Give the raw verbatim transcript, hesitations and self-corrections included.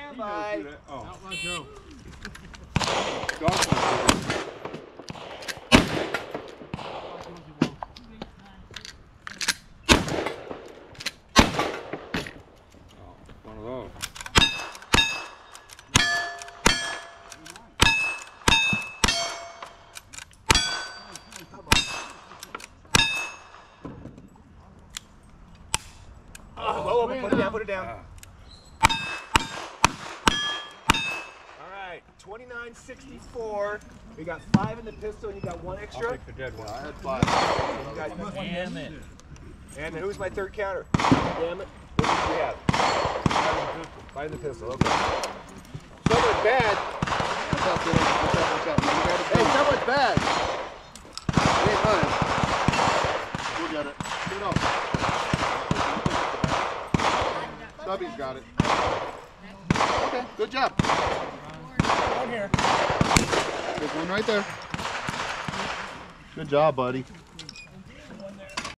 Stand by. Oh. Outlaw Joe. Dog one of those. Oh, whoa, whoa, put it down, put it down. Ah. All right, twenty-nine sixty-four. We got five in the pistol, and you got one I'll extra. take the dead one. I had five. You guys got one. Damn it. And then who's my third counter? Damn it. What did we have? Five in the pistol. Okay. Someone's bad. Watch out, Dylan. Watch out, watch out. You got it. Hey, someone's bad. It ain't mine. We'll get it. Get it up. Stubby's got it. Okay, good job. Down here. There's one right there. Good job, buddy.